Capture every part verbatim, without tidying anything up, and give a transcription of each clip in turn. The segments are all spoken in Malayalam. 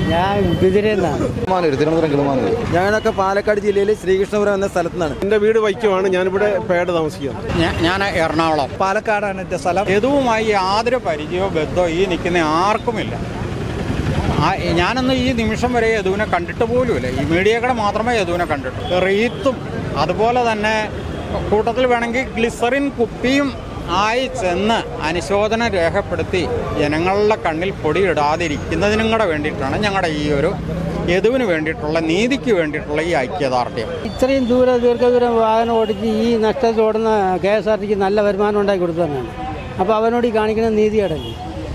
ഞാൻ ഇതിരെന്നാണ്. ഞങ്ങളൊക്കെ പാലക്കാട് ജില്ലയിൽ ശ്രീകൃഷ്ണപുരം എന്ന സ്ഥലത്തു നിന്നാണ്. എൻ്റെ വീട് വൈക്കമാണ്. ഞാനിവിടെ പേട് താമസിക്കുന്നത്. ഞാൻ എറണാകുളം. പാലക്കാടാണ് എൻ്റെ സ്ഥലം. യദുവുമായി യാതൊരു പരിചയമോ ബന്ധമോ ഈ നിൽക്കുന്ന ആർക്കുമില്ല. ഞാനൊന്നും ഈ നിമിഷം വരെ യദുവിനെ കണ്ടിട്ട് പോലുമില്ല. ഈ മീഡിയകളെ മാത്രമേ യദുവിനെ കണ്ടിട്ടു. റീത്തും അതുപോലെ തന്നെ കൂട്ടത്തിൽ വേണമെങ്കിൽ ഗ്ലിസറിൻ കുപ്പിയും ആയി ചെന്ന് അനുശോചനം രേഖപ്പെടുത്തി ജനങ്ങളുടെ കണ്ണിൽ പൊടിയിടാതിരിക്കുന്നതിനും കൂടെ വേണ്ടിയിട്ടാണ് ഞങ്ങളുടെ ഈ ഒരു യദുവിന് വേണ്ടിയിട്ടുള്ള നീതിക്ക് വേണ്ടിയിട്ടുള്ള ഈ ഐക്യദാർഢ്യം. ഇത്രയും ദൂരം ദീർഘദൂരം വാഹനം ഓടിച്ച് ഈ നഷ്ടത്തോടുന്ന കെ എസ് ആർ ടിക്ക് നല്ല വരുമാനം ഉണ്ടാക്കി കൊടുത്തതാണ്. അപ്പോൾ അവനോട് ഈ കാണിക്കുന്ന നീതികേടല്ലേ.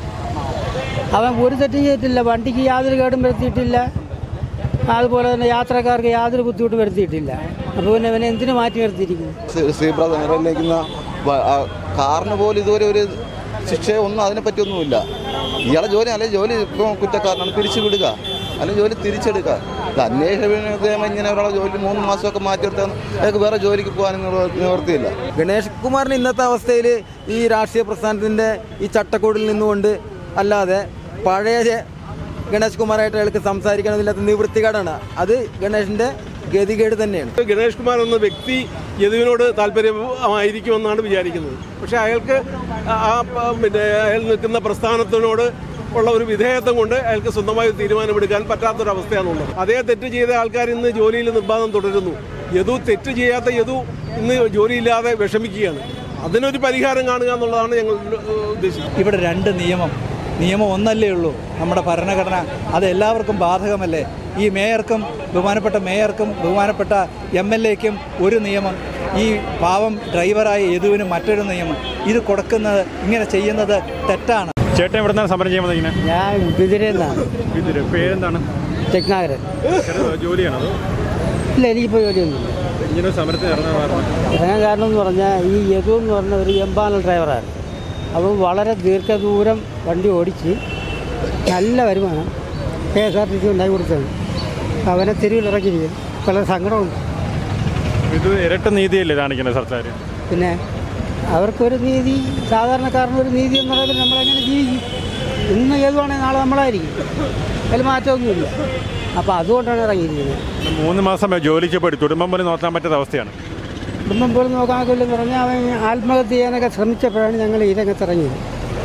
അവൻ ഒരു തെറ്റും ചെയ്തിട്ടില്ല. വണ്ടിക്ക് യാതൊരു കേടും വരുത്തിയിട്ടില്ല. അതുപോലെ തന്നെ യാത്രക്കാർക്ക് യാതൊരു ബുദ്ധിമുട്ടും വരുത്തിയിട്ടില്ല. അപ്പോൾ പിന്നെ അവനെ എന്തിനു മാറ്റി നിർത്തിയിരിക്കുന്നു? കാറിന് പോലും ഇതുവരെ ഒരു ശിക്ഷ ഒന്നും അതിനെപ്പറ്റിയൊന്നുമില്ല. ഇയാളെ ജോലി അല്ലെങ്കിൽ ജോലി ഇപ്പോൾ കുറ്റക്കാരനാണ്, പിരിച്ചു വിടുക അല്ലെങ്കിൽ ജോലി തിരിച്ചെടുക്കുക. ഇത് അന്വേഷണം ഇങ്ങനെ ഒരാളെ ജോലി മൂന്ന് മാസമൊക്കെ മാറ്റിയെടുത്താൽ അയാൾക്ക് വേറെ ജോലിക്ക് പോകാനൊന്നും നിവൃത്തിയില്ല. ഗണേഷ് കുമാറിന് ഇന്നത്തെ അവസ്ഥയിൽ ഈ രാഷ്ട്രീയ പ്രസ്ഥാനത്തിൻ്റെ ഈ ചട്ടക്കൂടിൽ നിന്നുകൊണ്ട് അല്ലാതെ പഴയ ഗണേഷ് കുമാറായിട്ട് അയാൾക്ക് സംസാരിക്കണമെന്നില്ലാത്ത നിവൃത്തികേടാണ്. അത് ഗണേഷിൻ്റെ ഗതികേട് തന്നെയാണ്. ഗണേഷ് കുമാർ എന്ന വ്യക്തി യദുവിനോട് താല്പര്യമായിരിക്കുമെന്നാണ് വിചാരിക്കുന്നത്. പക്ഷേ അയാൾക്ക് ആ പിന്നെ അയാൾ നിൽക്കുന്ന പ്രസ്ഥാനത്തിനോട് ഉള്ള ഒരു വിധേയത്വം കൊണ്ട് അയാൾക്ക് സ്വന്തമായി തീരുമാനമെടുക്കാൻ പറ്റാത്തൊരവസ്ഥയാണുള്ളത്. അതേ തെറ്റ് ചെയ്ത ആൾക്കാർ ഇന്ന് ജോലിയിൽ നിർബാധം തുടരുന്നു. യദു തെറ്റ് ചെയ്യാത്ത യദു ഇന്ന് ജോലിയില്ലാതെ വിഷമിക്കുകയാണ്. അതിനൊരു പരിഹാരം കാണുക എന്നുള്ളതാണ് ഞങ്ങൾ ഉദ്ദേശിക്കുന്നത്. ഇവിടെ രണ്ട് നിയമം നിയമം ഒന്നല്ലേ ഉള്ളൂ. നമ്മുടെ ഭരണഘടന അത് എല്ലാവർക്കും ബാധകമല്ലേ. ഈ മേയർക്കും ബഹുമാനപ്പെട്ട മേയർക്കും ബഹുമാനപ്പെട്ട എം എൽ എക്കും ഒരു നിയമം, ഈ പാവം ഡ്രൈവറായ യദുവിന് മറ്റൊരു നിയമം. ഇത് കൊടുക്കുന്നത് ഇങ്ങനെ ചെയ്യുന്നത് തെറ്റാണ്. ചേട്ടൻ എവിടെ നിന്നാണ് സമരം ചെയ്യുന്നത്? ഇങ്ങനെ ഞാൻ ഇതിരെന്നാണ്. പേരെന്താണ്? ചെക്നാഗരൻ. ജോലിയാണോ? ഇല്ല, എനിക്കിപ്പോൾ ജോലിയൊന്നുമില്ല. ഇങ്ങനെ സമരത്തിന് ഇറങ്ങാൻ ഇറങ്ങാൻ കാരണം എന്ന് പറഞ്ഞാൽ ഈ യദു എന്ന് പറഞ്ഞ ഒരു എംപാനൽ ഡ്രൈവറാണ്. അപ്പോൾ വളരെ ദീർഘദൂരം വണ്ടി ഓടിച്ച് നല്ല വരുമാനം K S R T C ഉണ്ടാക്കി കൊടുത്തത്. അവനെ തെരുവിലിറക്കിയിരിക്കും. വളരെ സങ്കടമുണ്ട്. ഇത് ഇരട്ട നീതിയല്ലേ കാണിക്കുന്നത് സർക്കാർ? പിന്നെ അവർക്കൊരു നീതി, സാധാരണക്കാരനൊരു നീതി എന്ന് പറയുമ്പോൾ നമ്മളെങ്ങനെ ജീവിക്കും? ഇന്ന് ഏതുവാണെങ്കിൽ നാളെ നമ്മളായിരിക്കും. അതിൽ മാറ്റമൊന്നുമില്ല. അപ്പോൾ അതുകൊണ്ടാണ് ഇറങ്ങിയിരിക്കുന്നത്. മൂന്ന് മാസം ജോലിക്ക് പോയി കുടുംബം പോലും നോക്കാൻ പറ്റാത്ത അവസ്ഥയാണ്. കുടുംബം പോലും നോക്കാനില്ലെന്ന് പറഞ്ഞാൽ അവൻ ആത്മഹത്യ ചെയ്യാനൊക്കെ ശ്രമിച്ചപ്പോഴാണ് ഞങ്ങൾ ഈ രംഗത്തിറങ്ങിയത്.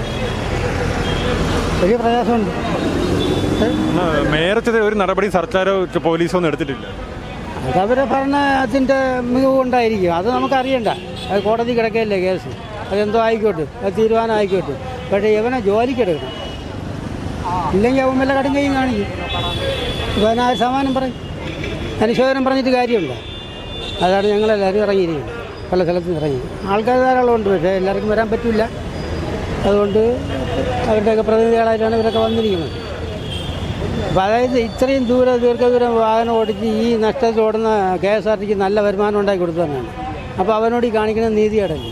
വലിയ പ്രയാസമുണ്ട്. മേയറത്തെ ഒരു നടപടി സർക്കാരോ പോലീസോ ഒന്നും എടുത്തിട്ടില്ല. അതവരെ ഭരണത്തിൻ്റെ മികവ് കൊണ്ടായിരിക്കും. അത് നമുക്കറിയണ്ട. അത് കോടതി കിടക്കുകയല്ലേ കേസ്. അതെന്തോ ആയിക്കോട്ടെ, അത് തീരുമാനം ആയിക്കോട്ടെ. പക്ഷേ ഇവനെ ജോലിക്കെടുക്കണം. ഇല്ലെങ്കിൽ അവൻ വല്ല കടും കൈയും കാണിക്കും. ഇവൻ ആ സമാനം പറയും, അനുശോചനം പറഞ്ഞിട്ട് കാര്യമുണ്ടോ? അതാണ് ഞങ്ങളെല്ലാവരും ഇറങ്ങിയിരിക്കുന്നത്. പല സ്ഥലത്തും ഇറങ്ങി. ആൾക്കാർ ധാരാളം ഉണ്ട്. പക്ഷേ എല്ലാവർക്കും വരാൻ പറ്റില്ല. അതുകൊണ്ട് അവരുടെയൊക്കെ പ്രതിനിധികളായിട്ടാണ് ഇവരൊക്കെ വന്നിരിക്കുന്നത്. അപ്പോൾ അതായത് ഇത്രയും ദൂരം ദീർഘദൂരം വാഹനം ഓടിച്ച് ഈ നഷ്ടത്തോടുന്ന കെ എസ് ആർ ടിക്ക് നല്ല വരുമാനം ഉണ്ടാക്കി കൊടുത്തതാണ്. അപ്പോൾ അവനോട് ഈ കാണിക്കുന്ന നീതികേടല്ലേ.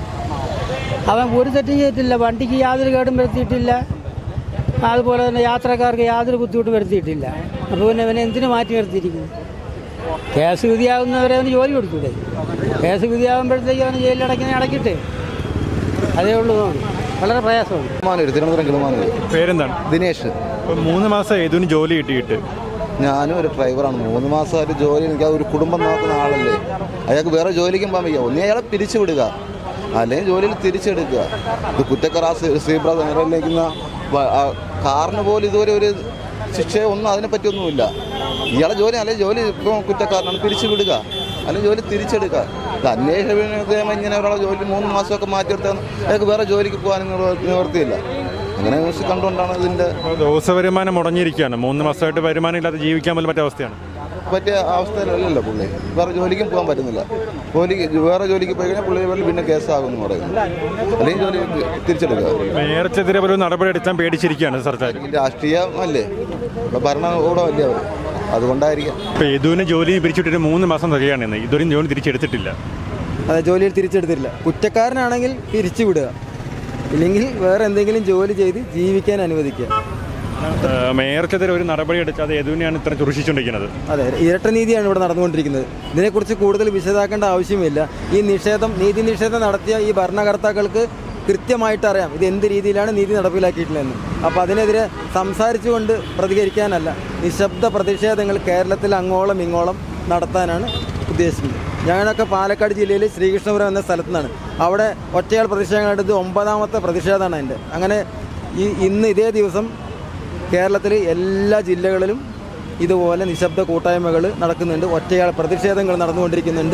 അവൻ ഒരു തെറ്റും ചെയ്തിട്ടില്ല. വണ്ടിക്ക് യാതൊരു കേടും വരുത്തിയിട്ടില്ല. അതുപോലെ തന്നെ യാത്രക്കാർക്ക് യാതൊരു ബുദ്ധിമുട്ടും വരുത്തിയിട്ടില്ല. അപ്പോൾ പിന്നെ അവനെ എന്തിനു മാറ്റി നിർത്തിയിരിക്കുന്നു? കേസ് വിധിയാകുന്നവരെ അവന് ജോലി കൊടുത്തൂടെ? കേസ് വിധിയാകുമ്പോഴത്തേക്ക് അവന് ജയിലിലടക്കിനെ അടക്കിയിട്ട് അതേ ഉള്ളൂ. വളരെ പ്രയാസമാണ്. പേരെന്താണ്? ദിനേഷ്. മൂന്ന് മാസം യദുവിന് ജോലി കിട്ടിയിട്ട്. ഞാനും ഒരു ഡ്രൈവറാണ്. മൂന്ന് മാസമായിട്ട് ജോലി, എനിക്ക് ഒരു കുടുംബം നോക്കുന്ന ആളല്ലേ. അയാൾക്ക് വേറെ ജോലിക്കും പോകാൻ വയ്യ. ഒന്നേ അയാളെ പിരിച്ചു വിടുക അല്ലെങ്കിൽ ജോലിയിൽ തിരിച്ചെടുക്കുക. ഇത് കുറ്റക്കാരാ ശ്രീപ്ര നിറയിലേക്കുന്ന കാറിന് പോലും ഇതുവരെ ഒരു ശിക്ഷ ഒന്നും അതിനെപ്പറ്റിയൊന്നുമില്ല. ഇയാളെ ജോലി അല്ലെങ്കിൽ ജോലി ഇപ്പോൾ കുറ്റക്കാരനാണ്, പിരിച്ചു വിടുക അല്ലെങ്കിൽ ജോലി തിരിച്ചെടുക്കുക. ഇത് അന്വേഷണം ഇങ്ങനെ ഒരാളെ ജോലി മൂന്ന് മാസമൊക്കെ മാറ്റിയെടുത്താൽ അയാൾക്ക് വേറെ ജോലിക്ക് പോകാനൊന്നും നിവൃത്തിയില്ല. അങ്ങനെ ന്യൂസ് കണ്ടുകൊണ്ടാണ് ഇതിൻ്റെ ദിവസ വരുമാനം മുടങ്ങിയിരിക്കുകയാണ്. മൂന്ന് മാസമായിട്ട് വരുമാനം ഇല്ലാതെ ജീവിക്കാൻ പോലും പറ്റിയ അവസ്ഥയാണ്. പറ്റിയ അവസ്ഥയിലല്ലല്ലോ പുള്ളി. വേറെ ജോലിക്കും പോകാൻ പറ്റുന്നില്ല. ജോലിക്ക് വേറെ ജോലിക്ക് പോയി കഴിഞ്ഞാൽ പുള്ളി പിന്നെ കേസാകുമെന്ന് പറയുന്നു. അല്ലെങ്കിൽ ജോലി തിരിച്ചെടുക്കുക. മേയർക്കെതിരെ ഒരു നടപടി എടുക്കാൻ പേടിച്ചിരിക്കുകയാണ് സർക്കാർ. രാഷ്ട്രീയമല്ലേ, ഭരണകൂടമല്ലേ അവർ, അതുകൊണ്ടായിരിക്കാം. ഇപ്പോൾ യദുവിനെ ജോലി പിരിച്ചുവിട്ടിട്ട് മൂന്ന് മാസം തികയാണ്. ഇതുവരെ ജോലി തിരിച്ചെടുത്തിട്ടില്ല. അതെ, ജോലിയിൽ തിരിച്ചെടുത്തിട്ടില്ല. കുറ്റക്കാരനാണെങ്കിൽ പിരിച്ചു വിടുക, ഇല്ലെങ്കിൽ വേറെ എന്തെങ്കിലും ജോലി ചെയ്ത് ജീവിക്കാൻ അനുവദിക്കുക. മേയർക്കെതിരെ ഒരു നടപടി എടുക്കാതെ യദുവിനെയാണ് ഇത്ര ചുരുഷിച്ചുകൊണ്ടിരിക്കുന്നത്. അതെ, ഇരട്ട നീതിയാണ് ഇവിടെ നടന്നുകൊണ്ടിരിക്കുന്നത്. ഇതിനെക്കുറിച്ച് കൂടുതൽ വിശദാക്കേണ്ട ആവശ്യമില്ല. ഈ നിഷേധം, നീതി നിഷേധം നടത്തിയ ഈ ഭരണകർത്താക്കൾക്ക് കൃത്യമായിട്ട് അറിയാം ഇത് എന്ത് രീതിയിലാണ് നീതി നടപ്പിലാക്കിയിട്ടുള്ളതെന്ന്. അപ്പോൾ അതിനെതിരെ സംസാരിച്ചുകൊണ്ട് പ്രതികരിക്കാനല്ല, നിശബ്ദ പ്രതിഷേധങ്ങൾ കേരളത്തിൽ അങ്ങോളം ഇങ്ങോളം നടത്താനാണ് ഉദ്ദേശിക്കുന്നത്. ഞങ്ങളൊക്കെ പാലക്കാട് ജില്ലയിൽ ശ്രീകൃഷ്ണപുരം എന്ന സ്ഥലത്തു നിന്നാണ്. അവിടെ ഒറ്റയാൾ പ്രതിഷേധങ്ങളെടുത്ത് ഒമ്പതാമത്തെ പ്രതിഷേധമാണ് എൻ്റെ. അങ്ങനെ ഈ ഇന്ന് ഇതേ ദിവസം കേരളത്തിൽ എല്ലാ ജില്ലകളിലും ഇതുപോലെ നിശബ്ദ കൂട്ടായ്മകൾ നടക്കുന്നുണ്ട്, ഒറ്റയാൾ പ്രതിഷേധങ്ങൾ നടന്നുകൊണ്ടിരിക്കുന്നുണ്ട്.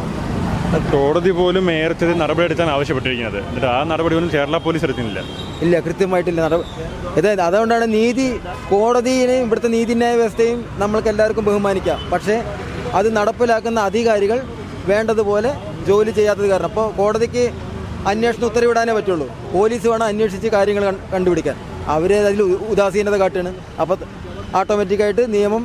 കോടതി പോലും മേയർക്കെതിരെ നടപടി എടുക്കാൻ ആവശ്യപ്പെട്ടിരിക്കുന്നത്, എന്നിട്ട് ആ നടപടി ഒന്നും കേരള പോലീസ് എടുക്കുന്നില്ല. ഇല്ല, കൃത്യമായിട്ടില്ല നടപടി. അതായത് അതുകൊണ്ടാണ് നീതി, കോടതിയെയും ഇവിടുത്തെ നീതിന്യായ വ്യവസ്ഥയും നമ്മൾക്ക് എല്ലാവർക്കും ബഹുമാനിക്കാം. പക്ഷേ അത് നടപ്പിലാക്കുന്ന അധികാരികൾ വേണ്ടതുപോലെ ജോലി ചെയ്യാത്തത് കാരണം അപ്പോൾ കോടതിക്ക് അന്വേഷണ ഉത്തരവിടാനേ പറ്റുള്ളൂ. പോലീസ് വേണം അന്വേഷിച്ച് കാര്യങ്ങൾ കണ്ടുപിടിക്കാൻ. അവർ അതിൽ ഉദാസീനത കാട്ടുകയാണ്. അപ്പോൾ ഓട്ടോമാറ്റിക്കായിട്ട് നിയമം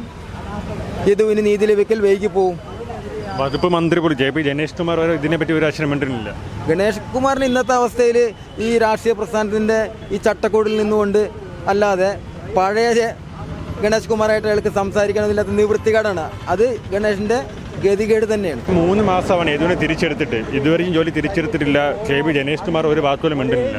യദുവിന് നീതി ലഭിക്കൽ വൈകി പോവും. വകുപ്പ് മന്ത്രി പോലും ജെ പി ഗണേഷ് കുമാർ വരെ ഇതിനെപ്പറ്റി ഒരു അക്ഷരം മിണ്ടുന്നില്ല. ഗണേഷ് കുമാറിന് ഇന്നത്തെ അവസ്ഥയിൽ ഈ രാഷ്ട്രീയ പ്രസ്ഥാനത്തിൻ്റെ ഈ ചട്ടക്കൂടിൽ നിന്നുകൊണ്ട് അല്ലാതെ പഴയ ഗണേഷ് കുമാറായിട്ട് അയാൾക്ക് സംസാരിക്കണമെന്നില്ലാത്ത നിവൃത്തികേടാണ്. അത് ഗണേഷിൻ്റെ ഗതികേട് തന്നെയാണ്. മൂന്ന് മാസമാണ് യദുവിനെ തിരിച്ചെടുത്തിട്ട്, ഇതുവരെയും ജോലി തിരിച്ചെടുത്തിട്ടില്ല. കെ പി ഗണേഷ് കുമാർ ഒരു വാക്കുപോലും മിണ്ടുന്നില്ല.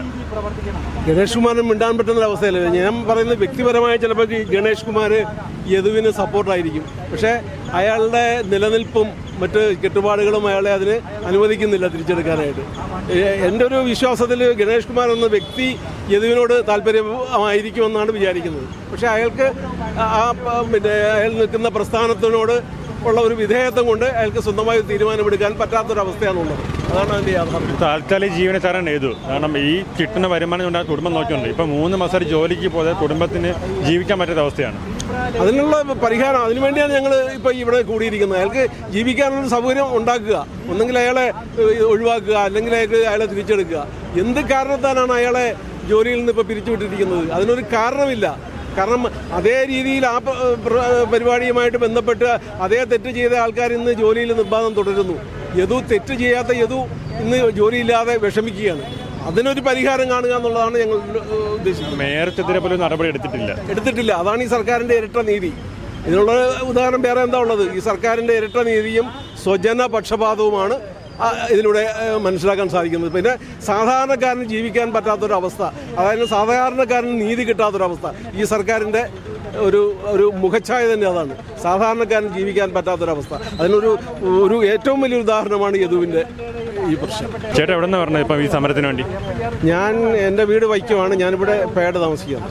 ഗണേഷ് കുമാറിന് മിണ്ടാൻ പറ്റുന്ന അവസ്ഥയല്ല. ഞാൻ പറയുന്നത് വ്യക്തിപരമായി ചിലപ്പോൾ ഗണേഷ് കുമാർ യദുവിന് സപ്പോർട്ടായിരിക്കും, പക്ഷേ അയാളുടെ നിലനിൽപ്പും മറ്റ് കെട്ടുപാടുകളും അയാളെ അതിന് അനുവദിക്കുന്നില്ല തിരിച്ചെടുക്കാനായിട്ട്. എൻ്റെ ഒരു വിശ്വാസത്തിൽ ഗണേഷ് കുമാർ എന്ന വ്യക്തി യദുവിനോട് താല്പര്യമായിരിക്കുമെന്നാണ് വിചാരിക്കുന്നത്. പക്ഷേ അയാൾക്ക് ആ പിന്നെ അയാൾ നിൽക്കുന്ന പ്രസ്ഥാനത്തിനോട് ഉള്ള ഒരു വിധേയത്വം കൊണ്ട് അയാൾക്ക് സ്വന്തമായി തീരുമാനമെടുക്കാൻ പറ്റാത്തൊരവസ്ഥയാണുള്ളത്. അതാണ് അതിൻ്റെ യാഥാർത്ഥ്യം. താൽക്കാലിക ജീവനക്കാരാണ് യദു. കാരണം ഈ കിട്ടുന്ന വരുമാനം കൊണ്ട് കുടുംബം നോക്കിയുണ്ട്. ഇപ്പം മൂന്ന് മാസം ജോലിക്ക് പോയാൽ കുടുംബത്തിന് ജീവിക്കാൻ പറ്റാത്ത അവസ്ഥയാണ്. അതിനുള്ള പരിഹാരം, അതിനുവേണ്ടിയാണ് ഞങ്ങൾ ഇപ്പോൾ ഇവിടെ കൂടിയിരിക്കുന്നത്. അയാൾക്ക് ജീവിക്കാനുള്ള സൗകര്യം ഉണ്ടാക്കുക, ഒന്നെങ്കിൽ അയാളെ ഒഴിവാക്കുക, അല്ലെങ്കിൽ അയാൾക്ക് അയാളെ തിരിച്ചെടുക്കുക. എന്ത് കാരണത്താലാണ് അയാളെ ജോലിയിൽ നിന്ന് ഇപ്പോൾ പിരിച്ചുവിട്ടിരിക്കുന്നത്? അതിനൊരു കാരണമില്ല. കാരണം അതേ രീതിയിൽ ആ പരിപാടിയുമായിട്ട് ബന്ധപ്പെട്ട് അതേ തെറ്റ് ചെയ്ത ആൾക്കാർ ഇന്ന് ജോലിയിൽ നിർബാധം തുടരുന്നു. യദു തെറ്റ് ചെയ്യാത്ത യദു ഇന്ന് ജോലിയില്ലാതെ വിഷമിക്കുകയാണ്. അതിനൊരു പരിഹാരം കാണുക എന്നുള്ളതാണ് ഞങ്ങൾ ഉദ്ദേശിക്കുന്നത്. മേയർക്കെതിരെ പോലും നടപടി എടുത്തിട്ടില്ല എടുത്തിട്ടില്ല അതാണ് ഈ സർക്കാരിൻ്റെ ഇരട്ട നീതി. ഇതിനുള്ള ഉദാഹരണം വേറെ എന്താ ഉള്ളത്? ഈ സർക്കാരിൻ്റെ ഇരട്ട നീതിയും സ്വജന പക്ഷപാതവുമാണ് ഇതിലൂടെ മനസ്സിലാക്കാൻ സാധിക്കുന്നത്. പിന്നെ സാധാരണക്കാരന് ജീവിക്കാൻ പറ്റാത്തൊരവസ്ഥ, അതായത് സാധാരണക്കാരന് നീതി കിട്ടാത്തൊരവസ്ഥ ഈ സർക്കാരിൻ്റെ ഒരു ഒരു മുഖച്ഛായ തന്നെ അതാണ്. സാധാരണക്കാരന് ജീവിക്കാൻ പറ്റാത്തൊരവസ്ഥ, അതിനൊരു ഒരു ഏറ്റവും വലിയ ഉദാഹരണമാണ് യദുവിൻ്റെ ഈ പ്രശ്നം. ചേട്ടാ എവിടെ നിന്നാണ് പറഞ്ഞത് ഇപ്പം ഈ സമരത്തിന് വേണ്ടി? ഞാൻ എൻ്റെ വീട് വൈക്കമാണ്. ഞാനിവിടെ പേട് താമസിക്കുകയാണ്.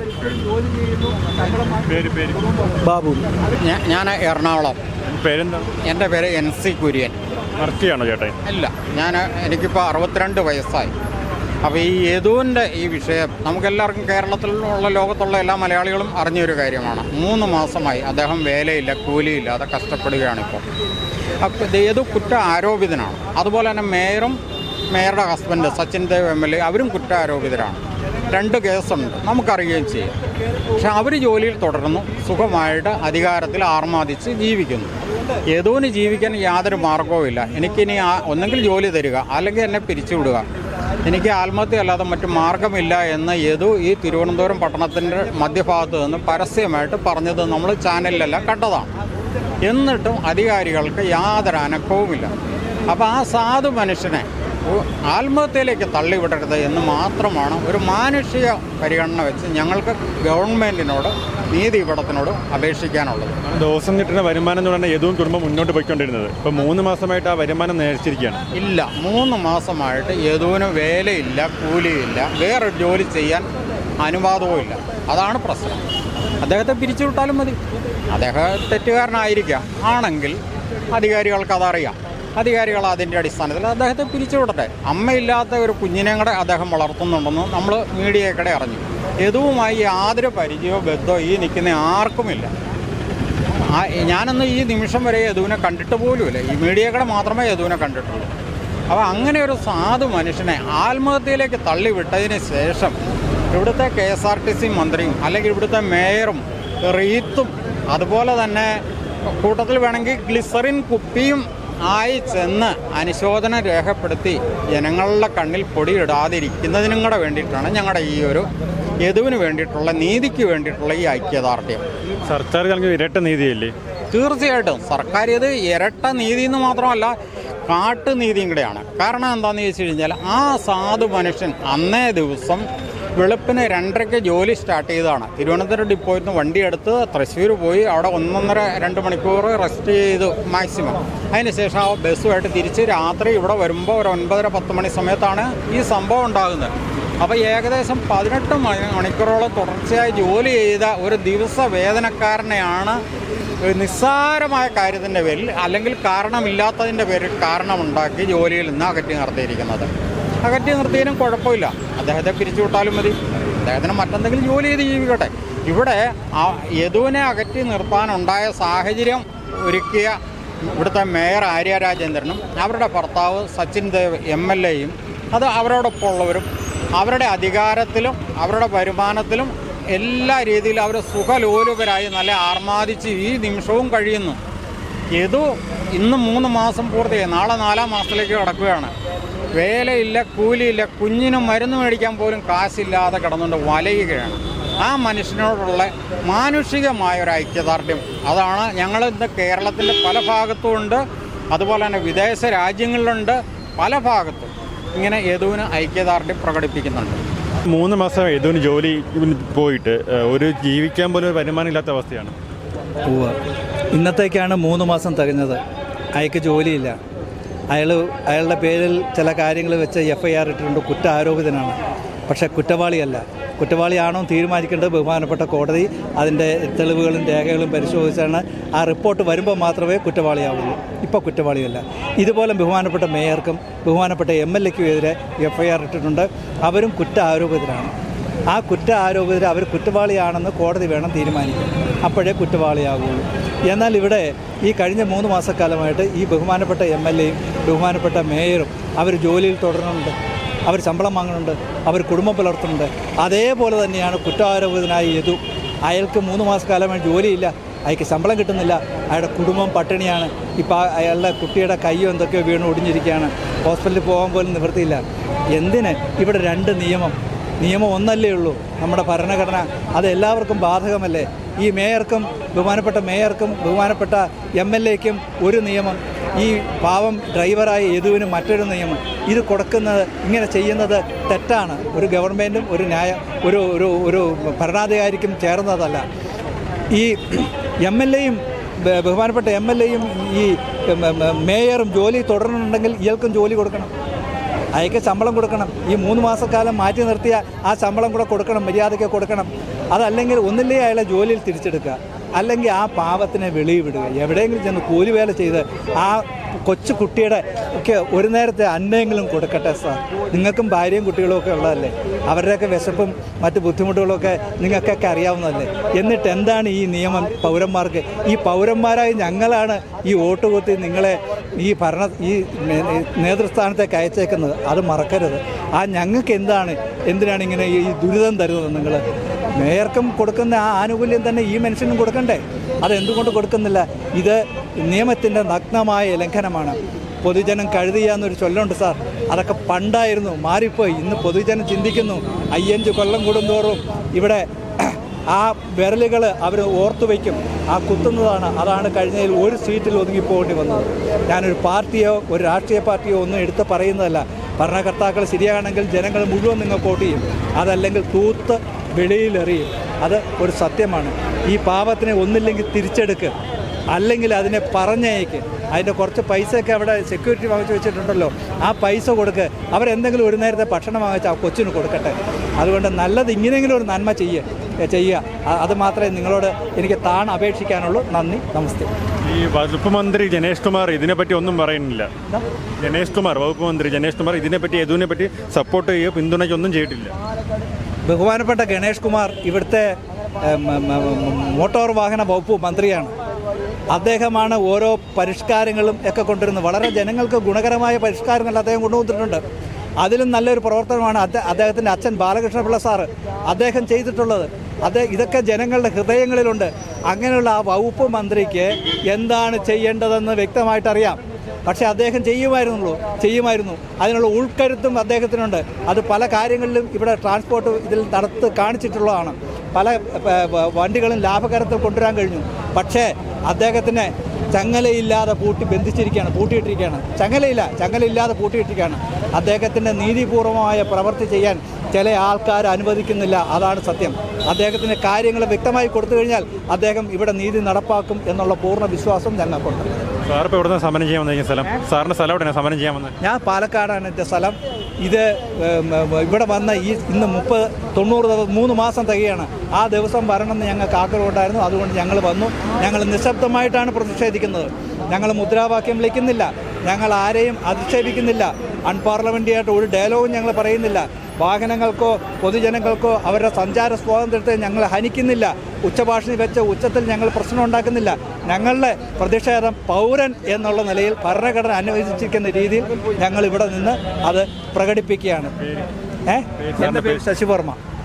പേര് പേര് ബാബു. ഞാൻ എറണാകുളം. പേരെന്താ? എൻ്റെ പേര് എൻ സി കുര്യൻ. മർത്തിയാണോ ചേട്ടാ? ഇല്ല, ഞാൻ എനിക്കിപ്പോൾ അറുപത്തിരണ്ട് വയസ്സായി. അപ്പോൾ ഈ യദുവിൻ്റെ ഈ വിഷയം നമുക്കെല്ലാവർക്കും കേരളത്തിലുള്ള ലോകത്തുള്ള എല്ലാ മലയാളികളും അറിഞ്ഞൊരു കാര്യമാണ്. മൂന്ന് മാസമായി അദ്ദേഹം വേലയില്ല, കൂലിയില്ലാതെ കഷ്ടപ്പെടുകയാണിപ്പോൾ. അപ്പോൾ യദു കുറ്റ ആരോപിതനാണ്. അതുപോലെ തന്നെ മേയറും മേയറുടെ husband Sachin Dev M L A അവരും കുറ്റാരോപിതരാണ്. രണ്ട് കേസുണ്ട്, നമുക്കറിയുകയും ചെയ്യും. പക്ഷെ അവർ ജോലിയിൽ തുടരുന്നു, സുഖമായിട്ട് അധികാരത്തിൽ ആർമാദിച്ച് ജീവിക്കുന്നു. യദുവിന് ജീവിക്കാൻ യാതൊരു മാർഗവുമില്ല. എനിക്കിനി ഒന്നെങ്കിൽ ജോലി തരിക, അല്ലെങ്കിൽ എന്നെ പിരിച്ചുവിടുക, എനിക്ക് ആത്മഹത്യ അല്ലാതെ മറ്റു മാർഗമില്ല എന്ന് യദു ഈ തിരുവനന്തപുരം പട്ടണത്തിൻ്റെ മധ്യഭാഗത്ത് നിന്ന് പരസ്യമായിട്ട് പറഞ്ഞത് നമ്മൾ ചാനലിലെല്ലാം കണ്ടതാണ്. എന്നിട്ടും അധികാരികൾക്ക് യാതൊരു അനക്കവുമില്ല. അപ്പോൾ ആ സാധു മനുഷ്യനെ ആത്മഹത്യയിലേക്ക് തള്ളിവിടരുത് എന്ന് മാത്രമാണ് ഒരു മാനുഷിക പരിഗണന വെച്ച് ഞങ്ങൾക്ക് ഗവൺമെൻറ്റിനോട് നീതിപീഠത്തിനോട് അപേക്ഷിക്കാനുള്ളത്. ദിവസം കിട്ടുന്ന വരുമാനം എന്ന് പറഞ്ഞാൽ യദുവും കുടുംബം മുന്നോട്ട് പോയിക്കൊണ്ടിരുന്നത് ഇപ്പം മൂന്ന് മാസമായിട്ട് ആ വരുമാനം നേരിച്ചിരിക്കുകയാണ്. ഇല്ല, മൂന്ന് മാസമായിട്ട് യദുവിന് വേലയില്ല, കൂലിയില്ല, വേറൊരു ജോലി ചെയ്യാൻ അനുവാദവും ഇല്ല. അതാണ് പ്രശ്നം. അദ്ദേഹത്തെ പിരിച്ചുവിട്ടാലും മതി. അദ്ദേഹം തെറ്റുകാരനായിരിക്കാം. ആണെങ്കിൽ അധികാരികൾക്ക് അതറിയാം. അധികാരികൾ അതിൻ്റെ അടിസ്ഥാനത്തിൽ അദ്ദേഹത്തെ പിരിച്ചുവിടട്ടെ. അമ്മയില്ലാത്ത ഒരു കുഞ്ഞിനെ കൂടെ അദ്ദേഹം വളർത്തുന്നുണ്ടെന്ന് നമ്മൾ മീഡിയയ്ക്കിടെ അറിഞ്ഞു. യദുവുമായി യാതൊരു പരിചയമോ ബന്ധമോ ഈ നിൽക്കുന്ന ആർക്കുമില്ല. ഞാനൊന്ന് ഈ നിമിഷം വരെ യദുവിനെ കണ്ടിട്ട് പോലുമില്ല. ഈ മീഡിയയ്ക്കിടെ മാത്രമേ യദുവിനെ കണ്ടിട്ടുള്ളൂ. അപ്പോൾ അങ്ങനെ ഒരു സാധു മനുഷ്യനെ ആത്മഹത്യയിലേക്ക് തള്ളിവിട്ടതിന് ശേഷം ഇവിടുത്തെ K S R T C മന്ത്രിയും അല്ലെങ്കിൽ ഇവിടുത്തെ മേയറും റീത്തും അതുപോലെ തന്നെ കൂട്ടത്തിൽ വേണമെങ്കിൽ ഗ്ലിസറിൻ കുപ്പിയും ആയി ചെന്ന് അനുശോചനം രേഖപ്പെടുത്തി ജനങ്ങളുടെ കണ്ണിൽ പൊടിയിടാതിരിക്കുന്നതിനും കൂടെ വേണ്ടിയിട്ടാണ് ഞങ്ങളുടെ ഈ ഒരു യദുവിന് വേണ്ടിയിട്ടുള്ള നീതിക്ക് വേണ്ടിയിട്ടുള്ള ഈ ഐക്യദാർഢ്യം. സർക്കാർ ഇരട്ട നീതിയല്ലേ? തീർച്ചയായിട്ടും സർക്കാർ ഇത് ഇരട്ട നീതി എന്ന് മാത്രമല്ല, കാട്ടുനീതിയും കൂടെയാണ്. കാരണം എന്താണെന്ന് ചോദിച്ചു കഴിഞ്ഞാൽ ആ സാധു മനുഷ്യൻ അന്നേ ദിവസം വെളുപ്പിന് രണ്ടരയ്ക്ക് ജോലി സ്റ്റാർട്ട് ചെയ്തതാണ്. തിരുവനന്തപുരം ഡിപ്പോയിൽ നിന്ന് വണ്ടിയെടുത്ത് തൃശ്ശൂർ പോയി അവിടെ ഒന്നൊന്നര രണ്ട് മണിക്കൂർ റെസ്റ്റ് ചെയ്തു മാക്സിമം. അതിനുശേഷം ആ ബസ്സുമായിട്ട് തിരിച്ച് രാത്രി ഇവിടെ വരുമ്പോൾ ഒരു ഒൻപതര പത്ത് മണി സമയത്താണ് ഈ സംഭവം ഉണ്ടാകുന്നത്. അപ്പോൾ ഏകദേശം പതിനെട്ട് മണി മണിക്കൂറോളം തുടർച്ചയായി ജോലി ചെയ്ത ഒരു ദിവസ വേതനക്കാരനെയാണ് നിസ്സാരമായ കാര്യത്തിൻ്റെ പേരിൽ അല്ലെങ്കിൽ കാരണമില്ലാത്തതിൻ്റെ പേരിൽ കാരണമുണ്ടാക്കി ജോലിയിൽ നിന്ന് അകറ്റി നിർത്തിയിരിക്കുന്നത്. അകറ്റി നിർത്തിയതിനും കുഴപ്പമില്ല, അദ്ദേഹത്തെ പിരിച്ചുവിട്ടാലും മതി, അദ്ദേഹത്തിന് മറ്റെന്തെങ്കിലും ജോലി ചെയ്ത് ജീവിക്കട്ടെ. ഇവിടെ ആ യദുവിനെ അകറ്റി നിർത്താനുണ്ടായ സാഹചര്യം ഒരുക്കിയ ഇവിടുത്തെ മേയർ ആര്യ രാജേന്ദ്രനും അവരുടെ ഭർത്താവ് സച്ചിൻ ദേവ് എം എൽ എയും അത് അവരോടൊപ്പം ഉള്ളവരും അവരുടെ അധികാരത്തിലും അവരുടെ വരുമാനത്തിലും എല്ലാ രീതിയിലും അവർ സുഖലോലുപരായി നല്ല ആർമാദിച്ച് ഈ നിമിഷവും കഴിയുന്നു. യദു ഇന്ന് മൂന്ന് മാസം പൂർത്തിയായി, നാളെ നാലാം മാസത്തിലേക്ക് കടക്കുകയാണ്. വേലയില്ല, കൂലിയില്ല, കുഞ്ഞിനും മരുന്ന് മേടിക്കാൻ പോലും കാശില്ലാതെ കിടന്നുകൊണ്ട് വലയുകയാണ്. ആ മനുഷ്യനോടുള്ള മാനുഷികമായ ഒരു ഐക്യദാർഢ്യം അതാണ് ഞങ്ങൾ ഇന്ന് കേരളത്തിൻ്റെ പല ഭാഗത്തും ഉണ്ട്, അതുപോലെ തന്നെ വിദേശ രാജ്യങ്ങളിലുണ്ട്. പല ഭാഗത്തും ഇങ്ങനെ യദുവിന് ഐക്യദാർഢ്യം പ്രകടിപ്പിക്കുന്നുണ്ട്. മൂന്ന് മാസം യദുവിന് ജോലി പോയിട്ട് ഒരു ജീവിക്കാൻ പോലും ഒരു വരുമാനം ഇല്ലാത്ത അവസ്ഥയാണ്. ഇന്നത്തേക്കാണ് മൂന്ന് മാസം തികഞ്ഞത്. അയാൾക്ക് ജോലിയില്ല. അയാൾ അയാളുടെ പേരിൽ ചില കാര്യങ്ങൾ വെച്ച് എഫ് ഐ ആർ ഇട്ടിട്ടുണ്ട്. കുറ്റാരോപിതനാണ്. പക്ഷേ കുറ്റവാളിയല്ല. കുറ്റവാളിയാണോ തീരുമാനിക്കേണ്ടത് ബഹുമാനപ്പെട്ട കോടതി. അതിൻ്റെ തെളിവുകളും രേഖകളും പരിശോധിച്ചാണ് ആ റിപ്പോർട്ട് വരുമ്പോൾ മാത്രമേ കുറ്റവാളിയാവുള്ളൂ. ഇപ്പോൾ കുറ്റവാളിയല്ല. ഇതുപോലെ ബഹുമാനപ്പെട്ട മേയർക്കും ബഹുമാനപ്പെട്ട എം എൽ എക്കും എതിരെ എഫ് ഐ ആർ ഇട്ടിട്ടുണ്ട്. അവരും കുറ്റ ആരോപിതരാണ്. ആ കുറ്റ ആരോപിതർ അവർ കുറ്റവാളിയാണെന്ന് കോടതി വേണം തീരുമാനിക്കാൻ, അപ്പോഴേ കുറ്റവാളിയാകുള്ളൂ. എന്നാൽ ഇവിടെ ഈ കഴിഞ്ഞ മൂന്ന് മാസക്കാലമായിട്ട് ഈ ബഹുമാനപ്പെട്ട എം എൽ എയും ബഹുമാനപ്പെട്ട മേയറും അവർ ജോലിയിൽ തുടരുന്നുണ്ട്, അവർ ശമ്പളം വാങ്ങുന്നുണ്ട്, അവർ കുടുംബം പുലർത്തുന്നുണ്ട്. അതേപോലെ തന്നെയാണ് കുറ്റാരോപിതനായ യദു. അയാൾക്ക് മൂന്ന് മാസക്കാലമായി ജോലിയില്ല, അയാൾക്ക് ശമ്പളം കിട്ടുന്നില്ല, അയാളുടെ കുടുംബം പട്ടിണിയാണ്. ഇപ്പോൾ അയാളുടെ കുട്ടിയുടെ കയ്യോ എന്തൊക്കെയോ വീണ് ഒടിഞ്ഞിരിക്കുകയാണ്. ഹോസ്പിറ്റലിൽ പോകാൻ പോലും നിവൃത്തിയില്ല. എന്തിന് ഇവിടെ രണ്ട് നിയമം? നിയമം ഒന്നല്ലേ ഉള്ളൂ, നമ്മുടെ ഭരണഘടന. അത് എല്ലാവർക്കും ബാധകമല്ലേ? ഈ മേയർക്കും ബഹുമാനപ്പെട്ട മേയർക്കും ബഹുമാനപ്പെട്ട എം എൽ എക്കും ഒരു നിയമം, ഈ പാവം ഡ്രൈവറായ യദുവിന് മറ്റൊരു നിയമം. ഇത് കൊടുക്കുന്നത്, ഇങ്ങനെ ചെയ്യുന്നത് തെറ്റാണ്. ഒരു ഗവൺമെൻറ്റും ഒരു ന്യായ ഒരു ഒരു ഒരു ഭരണാധികാരിക്കും ചേർന്നതല്ല. ഈ എം എൽ എയും ബഹുമാനപ്പെട്ട എം എൽ എയും ഈ മേയറും ജോലി തുടരുന്നുണ്ടെങ്കിൽ ഇയാൾക്കും ജോലി കൊടുക്കണം, അയാൾക്ക് ശമ്പളം കൊടുക്കണം. ഈ മൂന്ന് മാസക്കാലം മാറ്റി നിർത്തിയ ആ ശമ്പളം കൂടെ കൊടുക്കണം, മര്യാദയ്ക്ക് കൊടുക്കണം. അതല്ലെങ്കിൽ ഒന്നില്ലേ അയാളെ ജോലിയിൽ തിരിച്ചെടുക്കുക, അല്ലെങ്കിൽ ആ പാവത്തിനെ വെളിയിൽ വിടുക. എവിടെയെങ്കിലും ചെന്ന് കൂലിവേല ചെയ്ത് ആ കൊച്ചു കുട്ടിയുടെ ഒക്കെ ഒരു നേരത്തെ അന്നയെങ്കിലും കൊടുക്കട്ടെ സാർ. നിങ്ങൾക്കും ഭാര്യയും കുട്ടികളും ഒക്കെ ഉള്ളതല്ലേ, അവരുടെയൊക്കെ വിശപ്പും മറ്റ് ബുദ്ധിമുട്ടുകളൊക്കെ നിങ്ങൾക്കൊക്കെ അറിയാവുന്നതല്ലേ. എന്നിട്ട് എന്താണ് ഈ നിയമം പൗരന്മാർക്ക്? ഈ പൗരന്മാരായി ഞങ്ങളാണ് ഈ വോട്ട് കുത്തി നിങ്ങളെ ഈ ഭരണ ഈ നേതൃസ്ഥാനത്തേക്ക് അയച്ചേക്കുന്നത്. അത് മറക്കരുത്. ആ ഞങ്ങൾക്ക് എന്താണ് എന്തിനാണ് ഇങ്ങനെ ഈ ദുരിതം തരുന്നത് നിങ്ങൾ? മേയർക്കും കൊടുക്കുന്ന ആ ആനുകൂല്യം തന്നെ ഈ മനുഷ്യനും കൊടുക്കണ്ടേ? അതെന്തുകൊണ്ട് കൊടുക്കുന്നില്ല? ഇത് നിയമത്തിൻ്റെ നഗ്നമായ ലംഘനമാണ്. പൊതുജനം കഴുതിയ എന്നൊരു ചൊല്ലുണ്ട് സാർ, അതൊക്കെ പണ്ടായിരുന്നു, മാറിപ്പോയി. ഇന്ന് പൊതുജനം ചിന്തിക്കുന്നു. അയ്യഞ്ച് കൊല്ലം കൂടുന്തോറും ഇവിടെ ആ വിരലുകൾ അവർ ഓർത്തു വയ്ക്കും, ആ കുത്തുന്നതാണ്. അതാണ് കഴിഞ്ഞതിൽ ഒരു സീറ്റിൽ ഒതുങ്ങിപ്പോകേണ്ടി വന്നത്. ഞാനൊരു പാർട്ടിയോ ഒരു രാഷ്ട്രീയ പാർട്ടിയോ ഒന്നും എടുത്ത് പറയുന്നതല്ല. ഭരണകർത്താക്കൾ ശരിയാണെങ്കിൽ ജനങ്ങൾ മുഴുവൻ നിങ്ങൾക്ക് വോട്ട് ചെയ്യും, അതല്ലെങ്കിൽ തൂത്ത് വെളിയിലെറിയും. അത് ഒരു സത്യമാണ്. ഈ പാവത്തിനെ ഒന്നില്ലെങ്കിൽ തിരിച്ചെടുക്കുക, അല്ലെങ്കിൽ അതിനെ പറഞ്ഞയക്ക്. അതിൻ്റെ കുറച്ച് പൈസയൊക്കെ അവിടെ സെക്യൂരിറ്റി വാങ്ങിച്ച് വെച്ചിട്ടുണ്ടല്ലോ, ആ പൈസ കൊടുക്കുക. അവരെന്തെങ്കിലും ഒരു നേരത്തെ ഭക്ഷണം വാങ്ങിച്ച് ആ കൊച്ചിന് കൊടുക്കട്ടെ. അതുകൊണ്ട് നല്ലത് ഇങ്ങനെയെങ്കിലും ഒരു നന്മ ചെയ്യുക ചെയ്യുക അത് മാത്രമേ നിങ്ങളോട് എനിക്ക് താൻ അപേക്ഷിക്കാനുള്ളൂ. നന്ദി, നമസ്തേ. ഈ വകുപ്പ് മന്ത്രി ജനേഷ് കുമാർ ഇതിനെപ്പറ്റി ഒന്നും പറയുന്നില്ല. ജനേഷ് കുമാർ വകുപ്പ് മന്ത്രി ജനേഷ് കുമാർ ഇതിനെപ്പറ്റി യദുവിനെ പറ്റി സപ്പോർട്ട് ചെയ്യുകയോ പിന്തുണയ്ക്കൊന്നും ചെയ്തിട്ടില്ല. ബഹുമാനപ്പെട്ട ഗണേഷ് കുമാർ ഇവിടുത്തെ മോട്ടോർ വാഹന വകുപ്പ് മന്ത്രിയാണ്. അദ്ദേഹമാണ് ഓരോ പരിഷ്കാരങ്ങളും ഒക്കെ കൊണ്ടുവരുന്നത്. വളരെ ജനങ്ങൾക്ക് ഗുണകരമായ പരിഷ്കാരങ്ങൾ അദ്ദേഹം കൊണ്ടുവന്നിട്ടുണ്ട്. അതിലും നല്ലൊരു പ്രവർത്തനമാണ് അദ്ദേഹത്തിൻ്റെ അച്ഛൻ ബാലകൃഷ്ണപിള്ള സാറ് അദ്ദേഹം ചെയ്തിട്ടുള്ളത്. അത് ഇതൊക്കെ ജനങ്ങളുടെ ഹൃദയങ്ങളിലുണ്ട്. അങ്ങനെയുള്ള ആ വകുപ്പ് മന്ത്രിക്ക് എന്താണ് ചെയ്യേണ്ടതെന്ന് വ്യക്തമായിട്ടറിയാം. പക്ഷേ അദ്ദേഹം ചെയ്യുമായിരുന്നുള്ളൂ ചെയ്യുമായിരുന്നു അതിനുള്ള ഉൾക്കരുത്തും അദ്ദേഹത്തിനുണ്ട്. അത് പല കാര്യങ്ങളിലും ഇവിടെ ട്രാൻസ്പോർട്ട് ഇതിൽ നടത്ത് കാണിച്ചിട്ടുള്ളതാണ്. പല വണ്ടികളും ലാഭകരത്തിൽ കൊണ്ടുവരാൻ കഴിഞ്ഞു. പക്ഷേ അദ്ദേഹത്തിന് ചങ്ങലയില്ലാതെ പൂട്ടി ബന്ധിച്ചിരിക്കുകയാണ്, പൂട്ടിയിട്ടിരിക്കുകയാണ്. ചങ്ങലയില്ല, ചങ്ങലയില്ലാതെ പൂട്ടിയിട്ടിരിക്കുകയാണ്. അദ്ദേഹത്തിൻ്റെ നീതിപൂർവമായ പ്രവൃത്തി ചെയ്യാൻ ചില ആൾക്കാർ അനുവദിക്കുന്നില്ല. അതാണ് സത്യം. അദ്ദേഹത്തിന് കാര്യങ്ങൾ വ്യക്തമായി കൊടുത്തു കഴിഞ്ഞാൽ അദ്ദേഹം ഇവിടെ നീതി നടപ്പാക്കും എന്നുള്ള പൂർണ്ണ വിശ്വാസം ഞങ്ങൾക്കുണ്ട്. സാർ ഇപ്പോൾ എവിടെ നിന്ന് സമരം ചെയ്യാൻ വന്നിരിക്കുന്ന സ്ഥലം? സാറിൻ്റെ സ്ഥലം എവിടെയാണ് സമരം ചെയ്യാൻ വന്നത്? ഞാൻ പാലക്കാടാണ് എൻ്റെ സ്ഥലം. ഇത് ഇവിടെ വന്ന ഈ ഇന്ന് മുപ്പത് തൊണ്ണൂറ് ദിവസം മൂന്ന് മാസം തികയാണ്. ആ ദിവസം വരണമെന്ന് ഞങ്ങൾക്ക് ആഗ്രഹമുണ്ടായിരുന്നു. അതുകൊണ്ട് ഞങ്ങൾ വന്നു. ഞങ്ങൾ നിശബ്ദമായിട്ടാണ് പ്രതിഷേധിക്കുന്നത്. ഞങ്ങൾ മുദ്രാവാക്യം വിളിക്കുന്നില്ല, ഞങ്ങൾ ആരെയും അധിക്ഷേപിക്കുന്നില്ല, അൺപാർലമെൻ്ററിയായിട്ട് ഒരു ഡയലോഗും ഞങ്ങൾ പറയുന്നില്ല. വാഹനങ്ങൾക്കോ പൊതുജനങ്ങൾക്കോ അവരുടെ സഞ്ചാര സ്വാതന്ത്ര്യത്തെ ഞങ്ങൾ ഹനിക്കുന്നില്ല. ഉച്ചഭാഷണി വെച്ച് ഉച്ചത്തിൽ ഞങ്ങൾ പ്രശ്നം ഉണ്ടാക്കുന്നില്ല. ഞങ്ങളുടെ പ്രതിഷേധം പൗരൻ എന്നുള്ള നിലയിൽ ഭരണഘടന അനുവദിച്ചിരിക്കുന്ന രീതിയിൽ ഞങ്ങൾ ഇവിടെ നിന്ന് അത് പ്രകടിപ്പിക്കുകയാണ്. ഏഹ് എൻ്റെ പേര് ശശിവർമ്മ.